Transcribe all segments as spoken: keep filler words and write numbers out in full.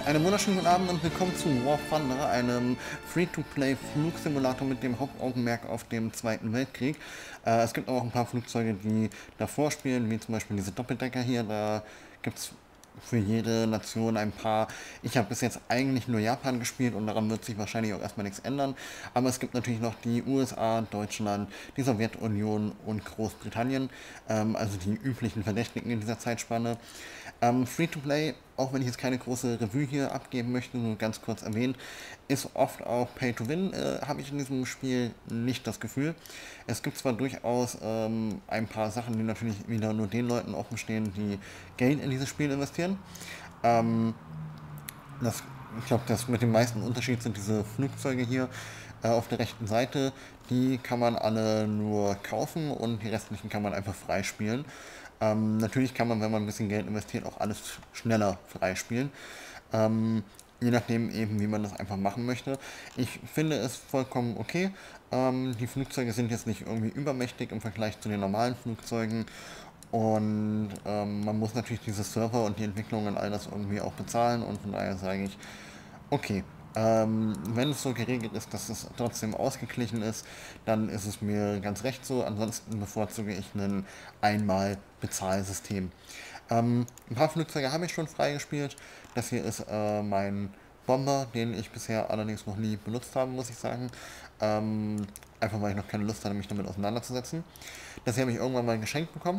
Einen wunderschönen guten Abend und willkommen zu War Thunder, einem Free-to-Play-Flugsimulator mit dem Hauptaugenmerk auf dem Zweiten Weltkrieg. Äh, es gibt auch ein paar Flugzeuge, die davor spielen, wie zum Beispiel diese Doppeldecker hier. Da gibt es für jede Nation ein paar. Ich habe bis jetzt eigentlich nur Japan gespielt und daran wird sich wahrscheinlich auch erstmal nichts ändern. Aber es gibt natürlich noch die U S A, Deutschland, die Sowjetunion und Großbritannien, ähm, also die üblichen Verdächtigen in dieser Zeitspanne. Ähm, Free-to-Play, auch wenn ich jetzt keine große Revue hier abgeben möchte, nur ganz kurz erwähnt, ist oft auch Pay-to-Win, äh, habe ich in diesem Spiel nicht das Gefühl. Es gibt zwar durchaus ähm, ein paar Sachen, die natürlich wieder nur den Leuten offen stehen, die Geld in dieses Spiel investieren. Ähm, das, ich glaube, das mit dem meisten Unterschied sind diese Flugzeuge hier äh, auf der rechten Seite. Die kann man alle nur kaufen und die restlichen kann man einfach freispielen. Ähm, natürlich kann man, wenn man ein bisschen Geld investiert, auch alles schneller freispielen. Ähm, je nachdem eben, wie man das einfach machen möchte. Ich finde es vollkommen okay. Ähm, die Flugzeuge sind jetzt nicht irgendwie übermächtig im Vergleich zu den normalen Flugzeugen. Und ähm, man muss natürlich diese Server und die Entwicklung und all das irgendwie auch bezahlen. Und von daher sage ich, okay, ähm, wenn es so geregelt ist, dass es trotzdem ausgeglichen ist, dann ist es mir ganz recht so. Ansonsten bevorzuge ich ein Einmal-Bezahlsystem. Ähm, ein paar Flugzeuge habe ich schon freigespielt. Das hier ist äh, mein Bomber, den ich bisher allerdings noch nie benutzt habe, muss ich sagen. Ähm, einfach weil ich noch keine Lust hatte, mich damit auseinanderzusetzen. Das hier habe ich irgendwann mal geschenkt bekommen.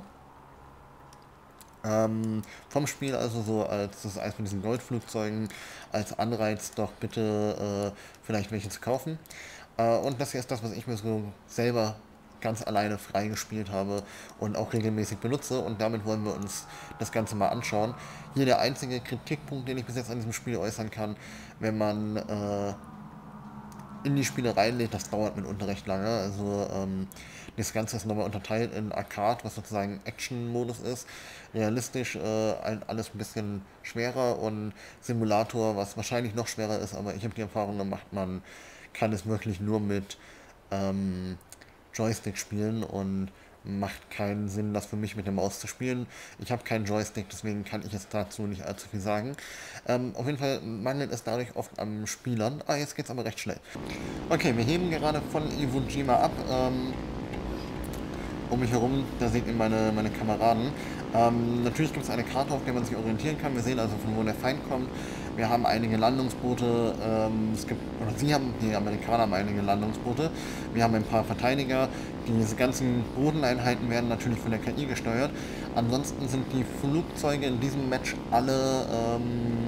Ähm, vom Spiel also so als das ist eins von diesen Goldflugzeugen als Anreiz doch bitte äh, vielleicht welche zu kaufen. Äh, und das hier ist das, was ich mir so selber ganz alleine freigespielt habe und auch regelmäßig benutze und damit wollen wir uns das Ganze mal anschauen. Hier der einzige Kritikpunkt, den ich bis jetzt an diesem Spiel äußern kann, wenn man äh, in die Spiele reinlädt, das dauert mitunter recht lange. Also ähm, das Ganze ist nochmal unterteilt in Arcade, was sozusagen Action-Modus ist, realistisch äh, alles ein bisschen schwerer und Simulator, was wahrscheinlich noch schwerer ist, aber ich habe die Erfahrung gemacht, man kann es wirklich nur mit ähm, Joystick spielen und macht keinen Sinn, das für mich mit der Maus zu spielen. Ich habe keinen Joystick, deswegen kann ich jetzt dazu nicht allzu viel sagen. Ähm, auf jeden Fall mangelt es dadurch oft an Spielern. Ah, jetzt geht's aber recht schnell. Okay, wir heben gerade von Iwo Jima ab. Ähm, um mich herum, da seht ihr meine, meine Kameraden. Ähm, natürlich gibt es eine Karte, auf der man sich orientieren kann. Wir sehen also, von wo der Feind kommt. Wir haben einige Landungsboote. Ähm, es gibt, oder sie haben, die Amerikaner haben einige Landungsboote. Wir haben ein paar Verteidiger. Diese ganzen Bodeneinheiten werden natürlich von der K I gesteuert. Ansonsten sind die Flugzeuge in diesem Match alle ähm,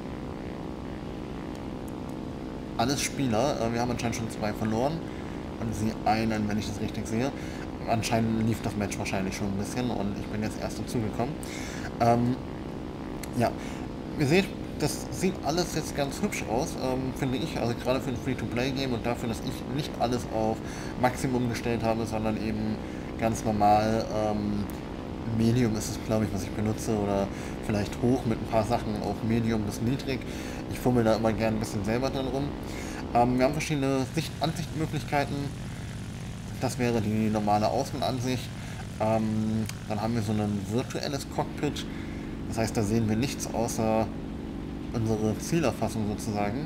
alles Spieler. Äh, wir haben anscheinend schon zwei verloren. Und sie einen, wenn ich das richtig sehe. Anscheinend lief das Match wahrscheinlich schon ein bisschen und ich bin jetzt erst dazugekommen. Ähm, ja, ihr seht, das sieht alles jetzt ganz hübsch aus, ähm, finde ich. Also gerade für ein Free-to-Play-Game und dafür, dass ich nicht alles auf Maximum gestellt habe, sondern eben ganz normal ähm, Medium ist es, glaube ich, was ich benutze oder vielleicht hoch mit ein paar Sachen auf Medium bis niedrig. Ich fummel da immer gerne ein bisschen selber dran rum. Ähm, wir haben verschiedene Sicht Ansichtmöglichkeiten. Das wäre die normale Außenansicht. Ähm, dann haben wir so ein virtuelles Cockpit. Das heißt, da sehen wir nichts außer unsere Zielerfassung sozusagen.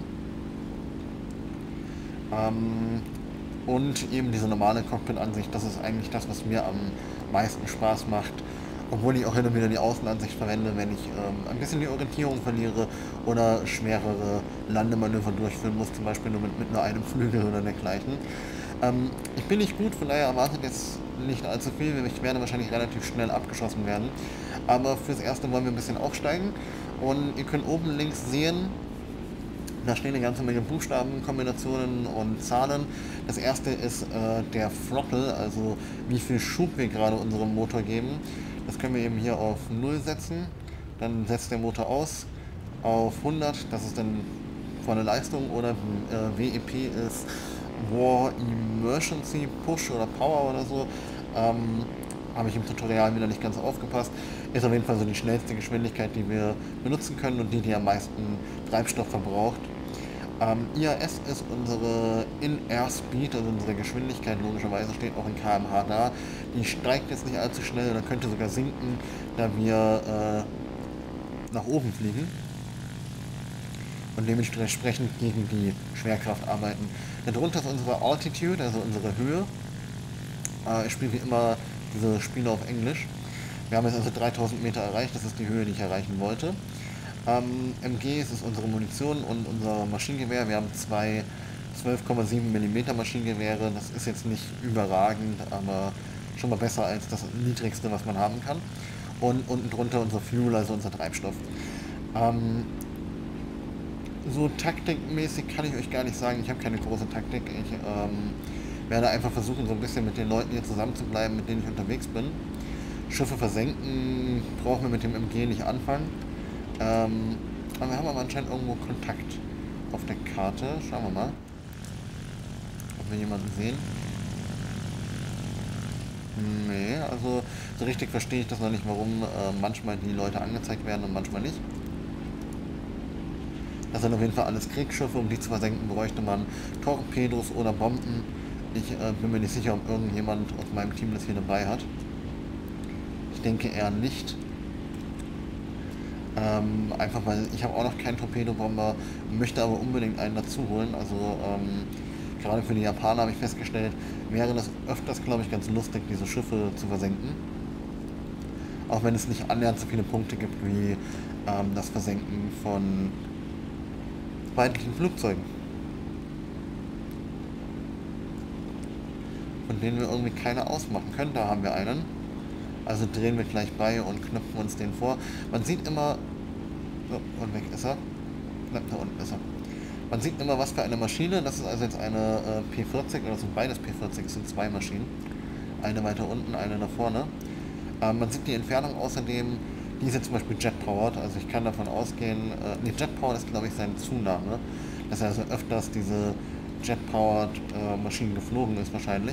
Ähm, und eben diese normale Cockpit-Ansicht, das ist eigentlich das, was mir am meisten Spaß macht. Obwohl ich auch hin und wieder die Außenansicht verwende, wenn ich ähm, ein bisschen die Orientierung verliere oder schwerere Landemanöver durchführen muss, zum Beispiel nur mit, mit nur einem Flügel oder dergleichen. Ähm, ich bin nicht gut, von daher erwartet jetzt nicht allzu viel. Ich werde wahrscheinlich relativ schnell abgeschossen werden. Aber fürs Erste wollen wir ein bisschen aufsteigen. Und ihr könnt oben links sehen, da stehen eine ganze Menge Buchstaben, Kombinationen und Zahlen. Das erste ist äh, der Throttle, also wie viel Schub wir gerade unserem Motor geben. Das können wir eben hier auf null setzen. Dann setzt der Motor aus auf hundert, das ist dann volle Leistung. Oder äh, W E P ist War Emergency Push oder Power oder so. Ähm, habe ich im Tutorial wieder nicht ganz aufgepasst. Ist auf jeden Fall so die schnellste Geschwindigkeit, die wir benutzen können und die, die am meisten Treibstoff verbraucht. Ähm, I A S ist unsere In-Air-Speed, also unsere Geschwindigkeit, logischerweise steht auch in K M H da. Die steigt jetzt nicht allzu schnell oder könnte sogar sinken, da wir äh, nach oben fliegen. und dementsprechend gegen die Schwerkraft arbeiten. Darunter ist unsere Altitude, also unsere Höhe. Äh, ich spiele wie immer diese Spiele auf Englisch. Wir haben jetzt also dreitausend Meter erreicht, das ist die Höhe, die ich erreichen wollte. Ähm, M G ist unsere Munition und unser Maschinengewehr. Wir haben zwei zwölf Komma sieben Millimeter Maschinengewehre. Das ist jetzt nicht überragend, aber schon mal besser als das niedrigste, was man haben kann. Und unten drunter unser Fuel, also unser Treibstoff. Ähm, so taktikmäßig kann ich euch gar nicht sagen. Ich habe keine große Taktik. Ich ähm, werde einfach versuchen, so ein bisschen mit den Leuten hier zusammen zu bleiben, mit denen ich unterwegs bin. Schiffe versenken brauchen wir mit dem M G nicht anfangen. Ähm, aber wir haben aber anscheinend irgendwo Kontakt auf der Karte. Schauen wir mal, ob wir jemanden sehen. Nee, also so richtig verstehe ich das noch nicht, warum äh, manchmal die Leute angezeigt werden und manchmal nicht. Das sind auf jeden Fall alles Kriegsschiffe, um die zu versenken bräuchte man Torpedos oder Bomben. Ich äh, bin mir nicht sicher, ob irgendjemand aus meinem Team das hier dabei hat. Ich denke eher nicht. Ähm, einfach weil ich habe auch noch keinen Torpedobomber, möchte aber unbedingt einen dazu holen. Also ähm, gerade für die Japaner habe ich festgestellt, wäre das öfters, glaube ich, ganz lustig, diese Schiffe zu versenken. Auch wenn es nicht annähernd so viele Punkte gibt wie ähm, das Versenken von feindlichen Flugzeugen, von denen wir irgendwie keine ausmachen können. Da haben wir einen. Also drehen wir gleich bei und knüpfen uns den vor. Man sieht immer... Oh, und weg ist er. Na, da unten ist er. Man sieht immer, was für eine Maschine. Das ist also jetzt eine äh, P vierzig, oder das sind beides P vierzig, es sind zwei Maschinen. Eine weiter unten, eine da vorne. Ähm, man sieht die Entfernung außerdem, die ist jetzt zum Beispiel Jet-Powered, also ich kann davon ausgehen, äh, ne, Jet-Powered ist glaube ich sein Zunahme, dass er also öfters diese Jet-Powered äh, Maschinen geflogen ist wahrscheinlich.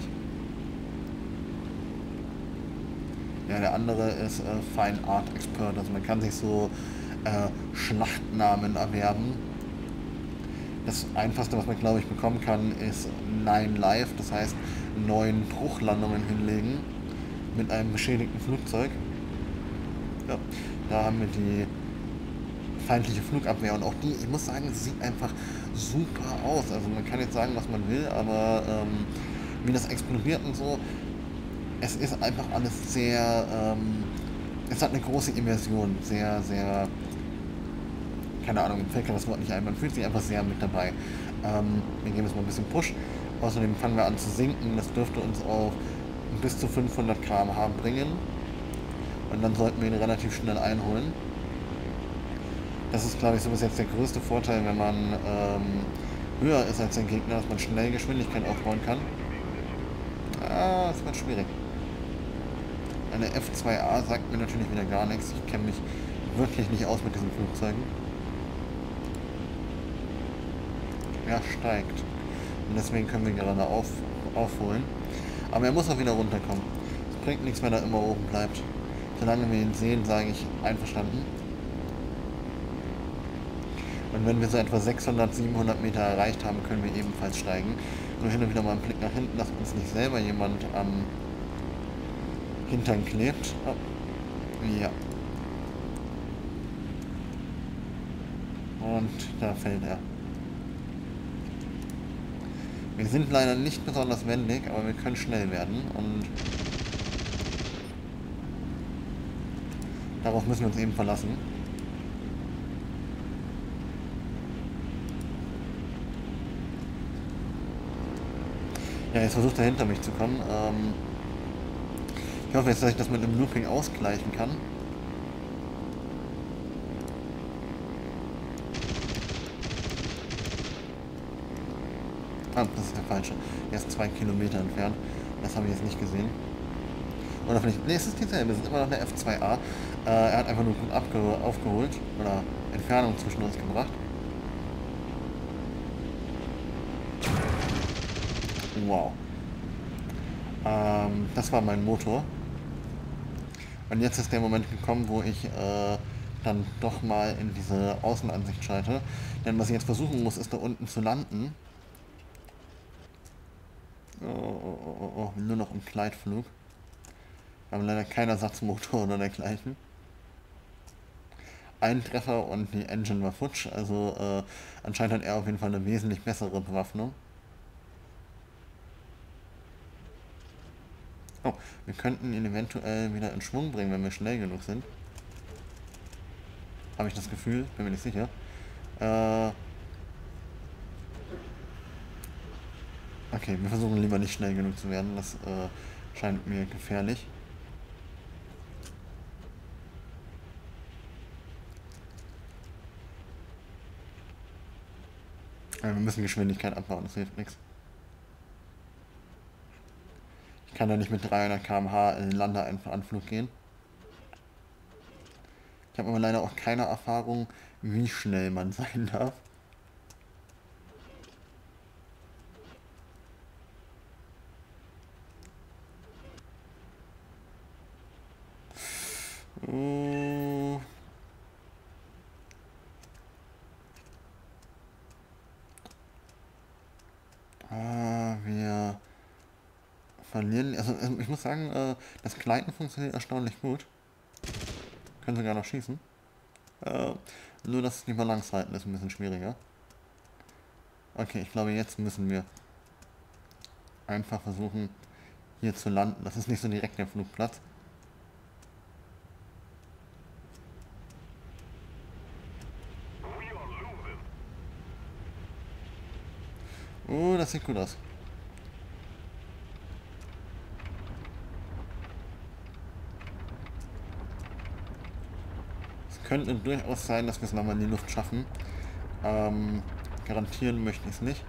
Ja, der andere ist äh, Fine Art Expert, also man kann sich so äh, Schlachtnamen erwerben. Das einfachste, was man glaube ich bekommen kann, ist Nine Live, das heißt neun Bruchlandungen hinlegen mit einem beschädigten Flugzeug. Ja, da haben wir die feindliche Flugabwehr und auch die, ich muss sagen, sieht einfach super aus. Also man kann jetzt sagen, was man will, aber ähm, wie das explodiert und so, es ist einfach alles sehr, ähm, es hat eine große Immersion, sehr, sehr, keine Ahnung, mir fällt das Wort nicht ein, man fühlt sich einfach sehr mit dabei. Ähm, wir geben jetzt mal ein bisschen Push, außerdem fangen wir an zu sinken, das dürfte uns auf bis zu fünfhundert Kilometer pro Stunde bringen und dann sollten wir ihn relativ schnell einholen. Das ist, glaube ich, so bis jetzt der größte Vorteil, wenn man ähm, höher ist als der Gegner, dass man schnell Geschwindigkeit aufbauen kann. Ah, es wird schwierig. Eine F zwei A sagt mir natürlich wieder gar nichts. Ich kenne mich wirklich nicht aus mit diesen Flugzeugen. Er steigt. Und deswegen können wir gerade auf, aufholen. Aber er muss auch wieder runterkommen. Es bringt nichts, wenn er immer oben bleibt. Solange wir ihn sehen, sage ich einverstanden. Und wenn wir so etwa sechshundert, siebenhundert Meter erreicht haben, können wir ebenfalls steigen. Nur hin und wieder mal einen Blick nach hinten, dass uns nicht selber jemand am Hintern klebt. Oh. Ja. Und da fällt er. Wir sind leider nicht besonders wendig, aber wir können schnell werden und darauf müssen wir uns eben verlassen. Ja, jetzt versucht er hinter mich zu kommen. Ähm ich hoffe jetzt, dass ich das mit einem Looping ausgleichen kann. Ah, das ist der falsche. Der ist zwei Kilometer entfernt. Das habe ich jetzt nicht gesehen. Oder vielleicht... Ne, es ist dieselbe. Es ist immer noch eine F zwei A. Äh, er hat einfach nur gut abge aufgeholt. Oder Entfernung zwischen uns gebracht. Wow. Ähm, das war mein Motor. Und jetzt ist der Moment gekommen, wo ich äh, dann doch mal in diese Außenansicht schalte. Denn was ich jetzt versuchen muss, ist da unten zu landen. Oh, oh, oh, oh, oh. Nur noch im Gleitflug. Wir haben leider keinen Ersatzmotor oder dergleichen. ein Treffer und die Engine war futsch. Also äh, anscheinend hat er auf jeden Fall eine wesentlich bessere Bewaffnung. Oh, wir könnten ihn eventuell wieder in Schwung bringen, wenn wir schnell genug sind. Habe ich das Gefühl, bin mir nicht sicher. Äh, okay, wir versuchen lieber nicht schnell genug zu werden. Das äh, scheint mir gefährlich. Äh, wir müssen Geschwindigkeit abbauen, das hilft nichts. Ich kann da nicht mit dreihundert Kilometer pro Stunde in den Landeanflug gehen. Ich habe aber leider auch keine Erfahrung, wie schnell man sein darf. Uh. Ah, wir verlieren. Also, also ich muss sagen, äh, das Gleiten funktioniert erstaunlich gut. Können sogar noch schießen. Äh, nur dass die Balance halten ist ein bisschen schwieriger. Okay, ich glaube, jetzt müssen wir einfach versuchen, hier zu landen. Das ist nicht so direkt der Flugplatz. Oh, das sieht gut aus. Es könnte durchaus sein, dass wir es nochmal in die Luft schaffen. Ähm, garantieren möchte ich es nicht.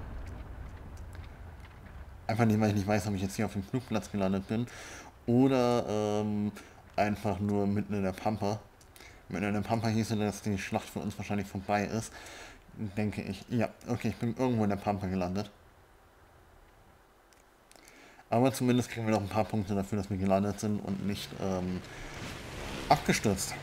Einfach nicht, weil ich nicht weiß, ob ich jetzt hier auf dem Flugplatz gelandet bin. Oder ähm, einfach nur mitten in der Pampa. Mitten in der Pampa hieße, dass die Schlacht für uns wahrscheinlich vorbei ist. Denke ich. Ja, okay, ich bin irgendwo in der Pampa gelandet. Aber zumindest kriegen wir noch ein paar Punkte dafür, dass wir gelandet sind und nicht ähm, abgestürzt.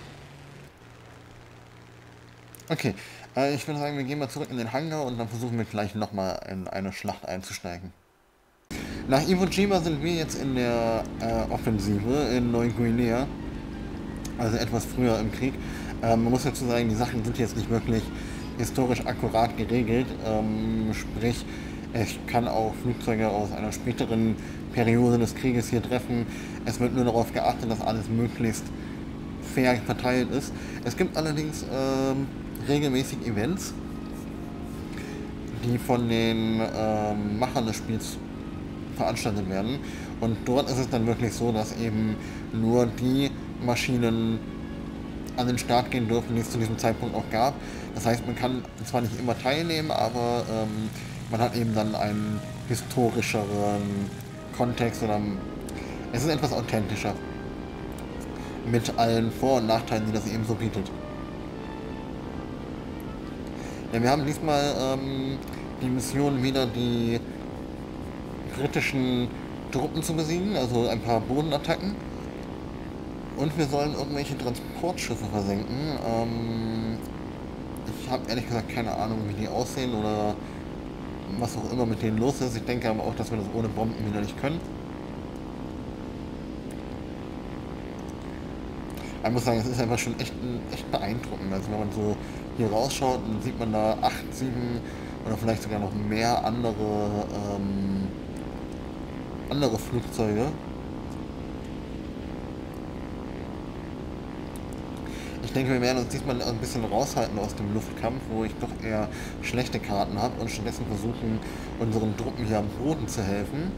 Okay, äh, ich würde sagen, wir gehen mal zurück in den Hangar und dann versuchen wir gleich nochmal in eine Schlacht einzusteigen. Nach Iwo Jima sind wir jetzt in der äh, Offensive in Neuguinea, also etwas früher im Krieg. Ähm, man muss dazu sagen, die Sachen sind jetzt nicht wirklich historisch akkurat geregelt, ähm, sprich, ich kann auch Flugzeuge aus einer späteren Periode des Krieges hier treffen. Es wird nur darauf geachtet, dass alles möglichst fair verteilt ist. Es gibt allerdings ähm, regelmäßig Events, die von den ähm, Machern des Spiels veranstaltet werden. Und dort ist es dann wirklich so, dass eben nur die Maschinen an den Start gehen dürfen, die es zu diesem Zeitpunkt auch gab. Das heißt, man kann zwar nicht immer teilnehmen, aber ähm, man hat eben dann einen historischeren Kontext oder es ist etwas authentischer. Mit allen Vor- und Nachteilen, die das eben so bietet. Ja, wir haben diesmal ähm, die Mission wieder die britischen Truppen zu besiegen, also ein paar Bodenattacken. Und wir sollen irgendwelche Transportschiffe versenken. Ähm, ich habe ehrlich gesagt keine Ahnung, wie die aussehen oder was auch immer mit denen los ist. Ich denke aber auch, dass wir das ohne Bomben wieder nicht können. Ich muss sagen, es ist einfach schon echt, echt beeindruckend. Also wenn man so hier rausschaut, dann sieht man da acht, sieben oder vielleicht sogar noch mehr andere, ähm, andere Flugzeuge. Ich denke, wir werden uns diesmal ein bisschen raushalten aus dem Luftkampf, wo ich doch eher schlechte Karten habe und stattdessen versuchen, unseren Truppen hier am Boden zu helfen.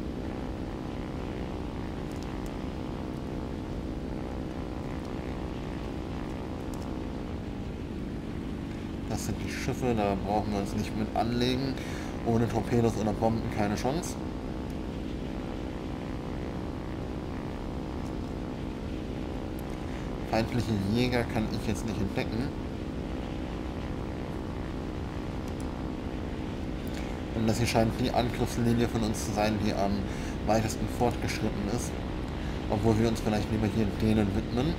Das sind die Schiffe, da brauchen wir uns nicht mit anlegen. Ohne Torpedos oder Bomben keine Chance. Feindliche Jäger kann ich jetzt nicht entdecken. Und das hier scheint die Angriffslinie von uns zu sein, die am weitesten fortgeschritten ist. Obwohl wir uns vielleicht lieber hier denen widmen.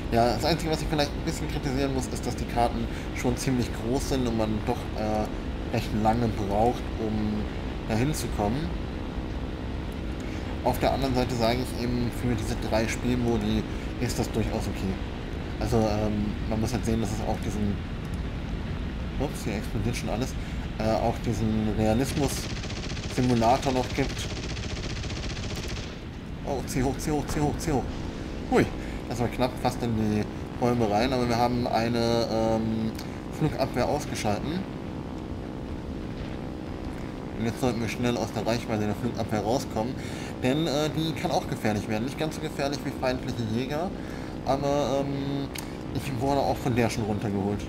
Ja, das Einzige, was ich vielleicht ein bisschen kritisieren muss, ist, dass die Karten schon ziemlich groß sind und man doch äh, recht lange braucht, um dahin zu kommen. Auf der anderen Seite sage ich eben, für diese drei Spielmodi ist das durchaus okay. Also ähm, man muss halt sehen, dass es auch diesen, ups, hier explodiert schon alles, äh, auch diesen Realismus-Simulator noch gibt. Oh, zieh hoch, zieh hoch, zieh hoch, zieh hoch. Hui, das war knapp, fast in die Bäume rein, aber wir haben eine ähm, Flugabwehr ausgeschalten. Und jetzt sollten wir schnell aus der Reichweite der Flugabwehr rauskommen, denn äh, die kann auch gefährlich werden. Nicht ganz so gefährlich wie feindliche Jäger, aber ähm, ich wurde auch von der schon runtergeholt.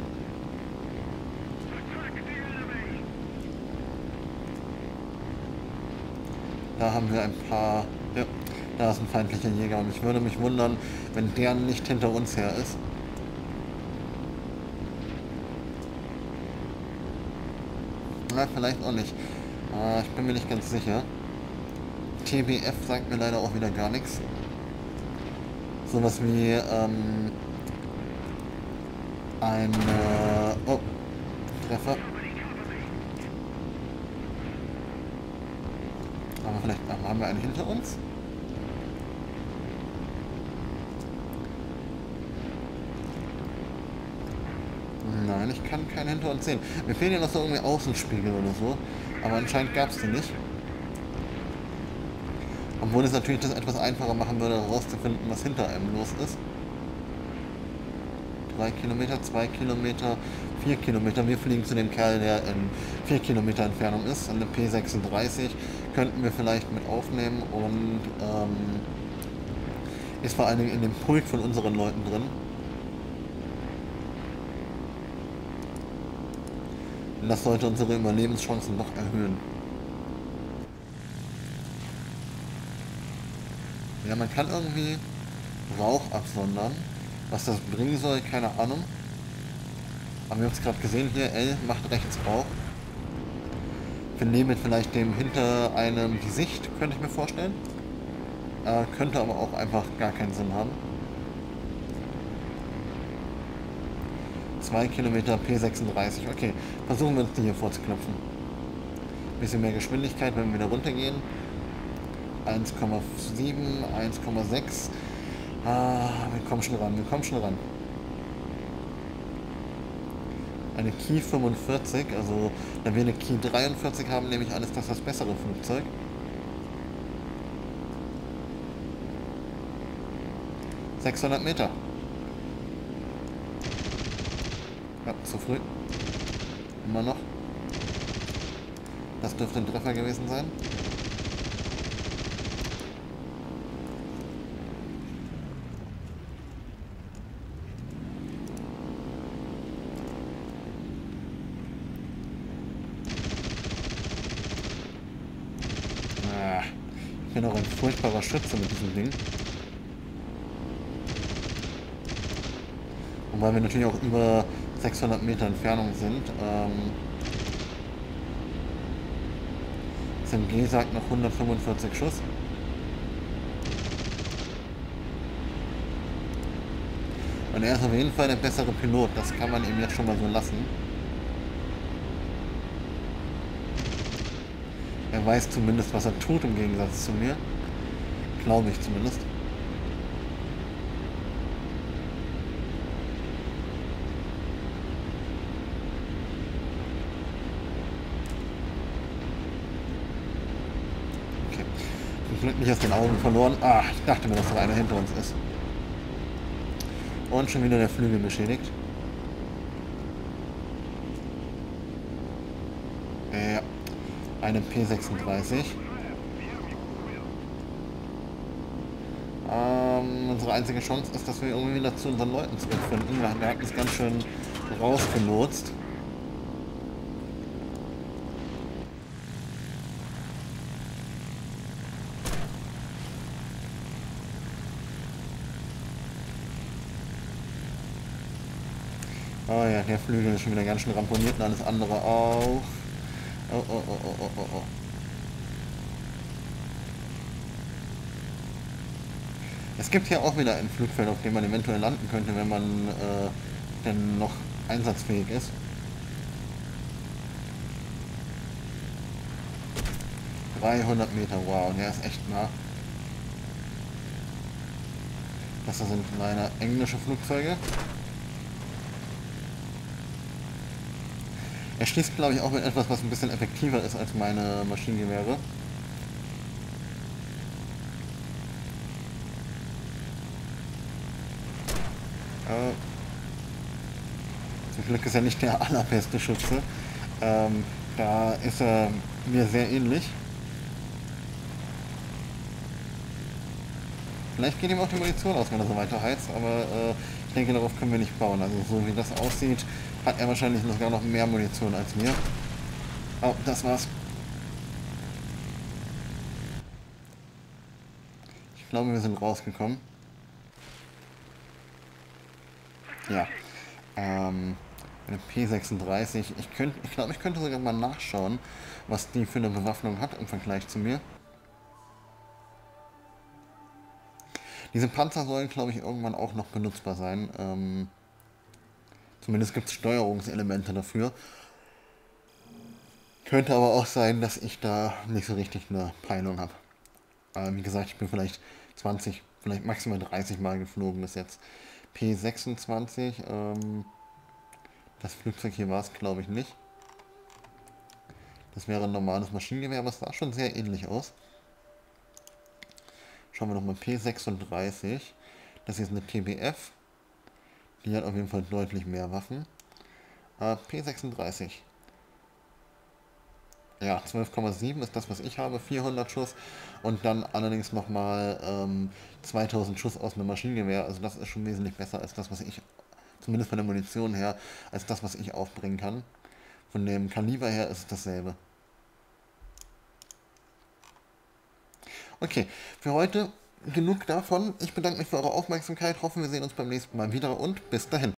Da haben wir ein paar... Ja, da ist ein feindlicher Jäger und ich würde mich wundern, wenn der nicht hinter uns her ist. Na, vielleicht auch nicht. Äh, ich bin mir nicht ganz sicher. T B F sagt mir leider auch wieder gar nichts. Sowas wie ähm, ein... Äh, oh, Treffer. Aber vielleicht ach, haben wir einen hinter uns? Nein, ich kann keinen hinter uns sehen. Mir fehlen ja noch so irgendwie Außenspiegel oder so. Aber anscheinend gab es die nicht. Obwohl es natürlich das etwas einfacher machen würde, herauszufinden, was hinter einem los ist. Drei Kilometer, zwei Kilometer, vier Kilometer. Wir fliegen zu dem Kerl, der in vier Kilometer Entfernung ist. Eine P sechsunddreißig könnten wir vielleicht mit aufnehmen und ähm, ist vor allen Dingen in dem Pulk von unseren Leuten drin. Und das sollte unsere Überlebenschancen noch erhöhen. Ja, man kann irgendwie Rauch absondern. Was das bringen soll, keine Ahnung. Aber wir haben es gerade gesehen hier, L macht rechts Rauch. Vernehmt vielleicht dem hinter einem die Sicht, könnte ich mir vorstellen. Äh, könnte aber auch einfach gar keinen Sinn haben. zwei Kilometer P sechsunddreißig, okay. Versuchen wir uns die hier vorzuknöpfen. Bisschen mehr Geschwindigkeit, wenn wir wieder runtergehen. eins Komma sieben, eins Komma sechs. Ah, wir kommen schon ran, wir kommen schon ran. Eine Ki fünfundvierzig, also wenn wir eine Ki dreiundvierzig haben, nehme ich an, ist das das bessere Flugzeug. sechshundert Meter. Ja, zu früh. Immer noch. Das dürfte ein Treffer gewesen sein. Ah, ich bin auch ein furchtbarer Schütze mit diesem Ding. Und weil wir natürlich auch über sechshundert Meter Entfernung sind. Ähm, S M G sagt noch hundertfünfundvierzig Schuss. Und er ist auf jeden Fall der bessere Pilot. Das kann man ihm jetzt schon mal so lassen. Er weiß zumindest, was er tut im Gegensatz zu mir. Glaube ich zumindest. Glück nicht aus den Augen verloren. Ah, ich dachte mir, dass da einer hinter uns ist. Und schon wieder der Flügel beschädigt. Ja, eine P sechsunddreißig. Ähm, unsere einzige Chance ist, dass wir irgendwie wieder zu unseren Leuten zurückfinden. Wir hatten es ganz schön rausgelotst. Oh ja, der Flügel ist schon wieder ganz schön ramponiert und alles andere auch. Oh, oh, oh, oh, oh, oh, oh. Es gibt hier auch wieder ein Flugfeld, auf dem man eventuell landen könnte, wenn man äh, denn noch einsatzfähig ist. dreihundert Meter, wow, der ist echt nah. Das sind leider englische Flugzeuge. Er schießt, glaube ich, auch mit etwas, was ein bisschen effektiver ist als meine Maschinengewehre. Äh, zum Glück ist er nicht der allerbeste Schütze. Ähm, da ist er mir sehr ähnlich. Vielleicht geht ihm auch die Munition aus, wenn er so weiter heizt, aber äh, ich denke, darauf können wir nicht bauen. Also so wie das aussieht, hat er wahrscheinlich sogar noch mehr Munition als mir. Oh, das war's. Ich glaube, wir sind rausgekommen. Ja. Ähm, eine P sechsunddreißig. Ich, könnt, ich glaube, ich könnte sogar mal nachschauen, was die für eine Bewaffnung hat im Vergleich zu mir. Diese Panzer sollen, glaube ich, irgendwann auch noch benutzbar sein. Ähm, zumindest gibt es Steuerungselemente dafür. Könnte aber auch sein, dass ich da nicht so richtig eine Peilung habe. Äh, wie gesagt, ich bin vielleicht zwanzig, vielleicht maximal dreißig Mal geflogen bis jetzt. P sechsundzwanzig, ähm, das Flugzeug hier war es, glaube ich, nicht. Das wäre ein normales Maschinengewehr, aber es sah schon sehr ähnlich aus. Schauen wir nochmal, P sechsunddreißig. Das hier ist eine T B F. Die hat auf jeden Fall deutlich mehr Waffen. Äh, P sechsunddreißig. Ja, zwölf Komma sieben ist das, was ich habe, vierhundert Schuss. Und dann allerdings nochmal ähm, zweitausend Schuss aus einem Maschinengewehr. Also das ist schon wesentlich besser als das, was ich, zumindest von der Munition her, als das, was ich aufbringen kann. Von dem Kaliber her ist es dasselbe. Okay, für heute genug davon. Ich bedanke mich für eure Aufmerksamkeit. Hoffe, wir sehen uns beim nächsten Mal wieder und bis dahin.